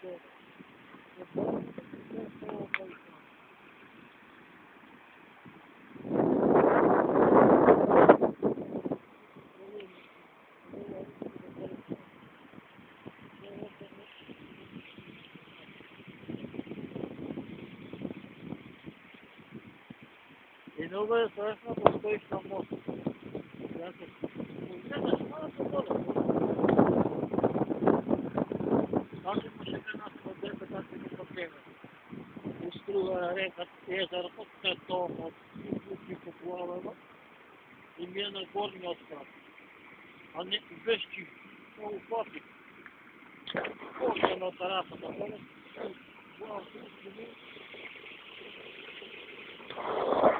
И новая страшно, что стоишь на мост. Даже машина нас поддержит, так и не проблема. Устроила река, езеро, под цветом, от Сибуки поплавала. И мне на горне осталось. А не без чего. Ну, хватит. Вот на Тараса, потом. Вау,